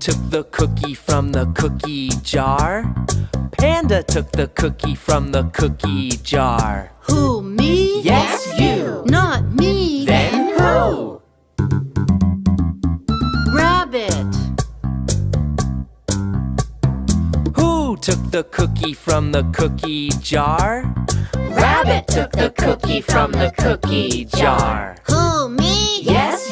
took the cookie from the cookie jar? Panda took the cookie from the cookie jar. Who, me? Yes, you. Not me. Then who? Rabbit. Who took the cookie from the cookie jar? Rabbit took the cookie from the cookie jar. Who, me? Yes,